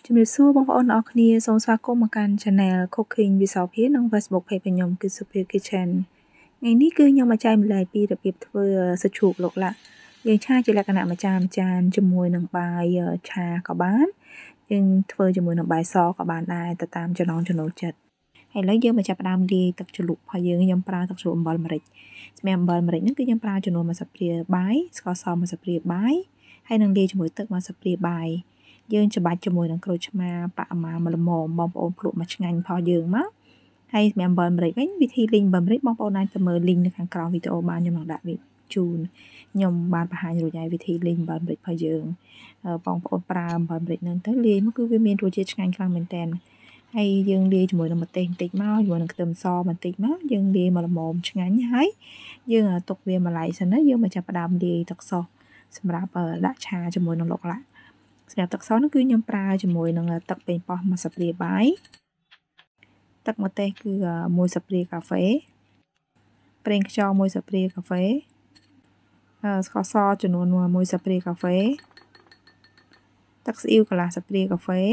ជំរាបសួរបងប្អូនអរគ្នាសូមស្វាគមន៍មកកាន់ Channel Cooking with Sophia និង Facebook Page របស់ខ្ញុំគឺ Sophia Kitchen ថ្ងៃនេះគឺខ្ញុំមកចែកម្លែកពីរបៀបធ្វើសាច់ជ្រូកឡុកឡាក់យើងឆាជាលក្ខណៈមួយចានជាមួយនឹងបាយឆាក៏បានយើងធ្វើជាមួយនឹងបាយសក៏បានដែរទៅតាមចំណង់ចំណូលចិត្តហើយឥឡូវយើងមកចាប់ផ្ដើមលាយទឹកជ្រលក់របស់យើងខ្ញុំប្រើទឹកជ្រលក់អំបិលម្រេចសម្រាប់អំបិលម្រេចហ្នឹងគឺខ្ញុំប្រើចំនួន1ស្លាបព្រាបាយស្ករស1ស្លាបព្រាបាយហើយនឹងលាយជាមួយទឹក1ស្លាបព្រាបាយយើងច្របាច់ជាមួយនឹងក្រូចឆ្មាបប្រមាណ1ល្មមបងប្អូនភ្លក់មកឆ្ងាញ់ផងយើងមកហើយសម្រាប់អំបិលម្រេចវិញវិធីលីងអំបិលម្រេចបងប្អូនអាចទៅមើលលីងនៅខាងក្រោមវីដេអូបានខ្ញុំនឹងដាក់វាជូនខ្ញុំបានបង្ហាញរួចហើយវិធីលីងអំបិលម្រេចផងយើងបងប្អូនប្រើអំបិលម្រេចហ្នឹងទៅលាយមកគឺវាមានរសជាតិឆ្ងាញ់ខ្លាំងមែនតើហើយយើងលាយជាមួយនឹងម្ទេសបន្តិចមកជាមួយនឹងខ្ទឹមសបន្តិចមកយើងលាយមកល្មមឆ្ងាញ់ហើយយើងទុកវាមួយឡែកសិនណាយើងមកចាប់ផ្ដើមលាយទឹកសុសសម្រាប់ដាក់ឆាជាមួយនឹងឡុកឡាក់សម្រាប់ទឹកសនោះគឺខ្ញុំប្រើជាមួយនឹងទឹកប៉េងប៉ោះ1ស្លាបព្រាបាយទឹកម្ទេសគឺ1ស្លាបព្រាកាហ្វេប្រេងខ្យង1ស្លាបព្រាកាហ្វេស្ករសចំនួន1ស្លាបព្រាកាហ្វេទឹកស៊ីអ៊ីវកន្លះស្លាបព្រាកាហ្វេ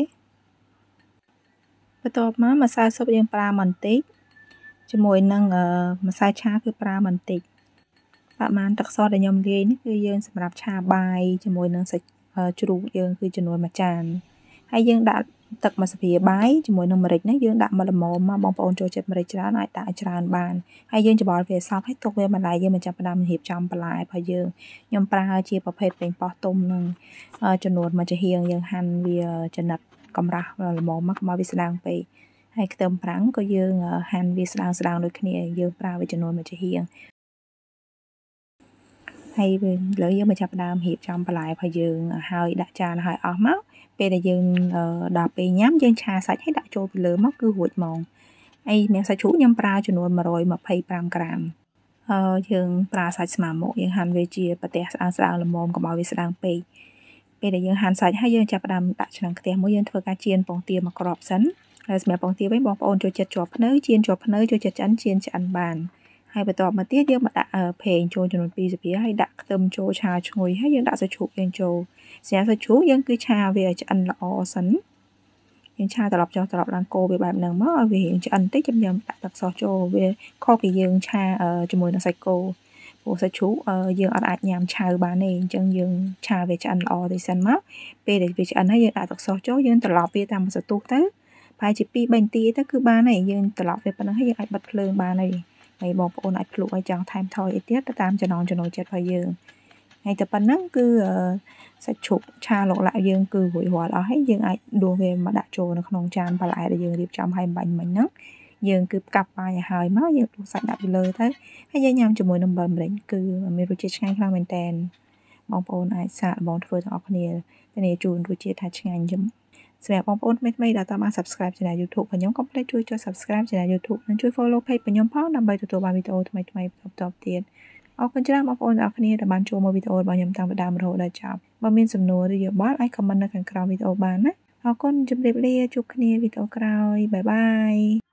បន្ទាប់មកម្សៅស៊ុបយើងប្រើបន្តិចជាមួយនឹងម្សៅឆាគឺប្រើបន្តិចប្រហែលទឹកសដែលខ្ញុំលាយនេះគឺយើងសម្រាប់ឆាបាយជាមួយនឹងសាច់ជ្រូកយើងគឺចំនួន1ចានហើយយើងដាក់ទឹក1ស្លាបព្រាបាយជាមួយនឹងម្រេចហ្នឹងយើងដាក់មកល្មមមកបងប្អូនចូលចិត្តម្រេចច្រើនអាចដាក់ច្រើនបានហើយយើងច្របល់វាសព្វហើយទុកវាបន្លែយើងមកចាប់ផ្ដើមរៀបចំបន្លែរបស់យើងខ្ញុំប្រើជាប្រភេទប៉េងប៉ោះទុំនឹងចំនួន1ចាហៀងយើងហាន់វាចំណិតកម្រាស់ល្មមមកមកវាស្ដើងពេកហើយខ្ទឹមប្រាំងក៏យើងហាន់វាស្ដើងដូចគ្នាយើងប្រើវាចំនួន1ចាហៀងហើយលើយើងមកចាប់ផ្ដើមរៀបចំបន្លែរបស់យើងហើយដាក់ចានហើយអស់មកពេលដែលយើងដល់ពេលញ៉ាំយើងឆាសាច់ហើយដាក់ចូលពីលើមកគឺរួចហ្មងហើយមានសាច់ជ្រូកខ្ញុំប្រើចំនួន125ក្រាមយើងប្រើសាច់ស្មើមុខយើងហាន់វាជាប្រទះស្ដើងល្មមកុំឲ្យវាស្ដើងពេកពេលដែលយើងហាន់សាច់ហើយយើងចាប់ផ្ដើមដាក់ឆ្នាំងខ្ទះមួយយើងធ្វើការចៀនពងទាមកគ្រាប់សិនហើយសម្រាប់ពងទាវិញបងប្អូនចូលចិត្តជាប់ភ្នៅចៀនជាប់ភ្នៅចូលចិត្តចៀនឆ្អិនបានហើយបន្ទាប់មកទៀតយើងមកដាក់ប្រេងចូលចំនួន2ស្លាបព្រាហើយដាក់ខ្ទឹមចូលឆាឈ្ងុយហើយយើងដាក់សាច់ជ្រូកយើងចូលស្រាប់សាច់ជ្រូកយើងគឺឆាវាឲ្យឆ្អិនល្អសិនយើងឆាត្រឡប់ចុះត្រឡប់ឡើងកូរវាបែបហ្នឹងមកឲ្យវាឆ្អិនតិចខ្ញុំដាក់ទឹកសោះចូលវាខុសពីយើងឆាជាមួយនឹងសាច់គោព្រោះសាច់ជ្រូកយើងអត់អាចញ៉ាំឆៅបានទេអញ្ចឹងយើងឆាវាឆ្អិនល្អតិចសិនមកពេលដែលវាឆ្អិនហើយយើងដាក់ទឹកសោះចូលយើងត្រឡប់វាតាមសន្ទុះទៅប្រហែលជា2-3នាទីទៅគឺបានហើយយើងត្រឡប់វាប៉ុណ្ណឹងហើយយើងអាចបិទភ្លើងបានហើយហើយបងប្អូនអាចភ្លក់ឲ្យចង់ថែមថយអីទៀតទៅតាមចំណង់ចំណូលចិត្តរបស់យើងហើយតែប៉ុណ្ណឹងគឺសាច់ជ្រូកឆាឡុកឡាក់យើងគឺរួចរាល់អស់ហើយយើងអាចដួសវាមកដាក់ចូលនៅក្នុងចានបន្លែដែលយើងរៀបចំឲ្យបាញ់មិញហ្នឹងយើងគឺផ្កាប់បាយឲ្យហើយមកយើងដួសសាច់ដាក់ពីលើទៅហើយយើងញ៉ាំជាមួយនឹងអំបិលម្រេចគឺមានរសជាតិឆ្ងាញ់ខ្លាំងមែនតើបងប្អូនអាចសាកល្បងធ្វើទាំងអស់គ្នាធានាជូនរសជាតិថាឆ្ងាញ់សម្រាប់បងប្អូនថ្មីៗដែលតាមបាន Subscribe Channel YouTube របស់ខ្ញុំកុំភ្លេចជួយចុច Subscribe Channel YouTube និងជួយ Follow Page របស់ខ្ញុំផងដើម្បីទទួលបានវីដេអូថ្មីៗបន្តទៀតអរគុណច្រើនបងប្អូនទាំងអស់គ្នាដែលបានចូលមើលវីដេអូរបស់ខ្ញុំតាំងពីដើមរហូតដល់ចប់បើមានសំណួរឬយោបល់អាច comment នៅខាងក្រោមវីដេអូបានណាអរគុណជម្រាបលាជួបគ្នាវីដេអូក្រោយបាយបាយ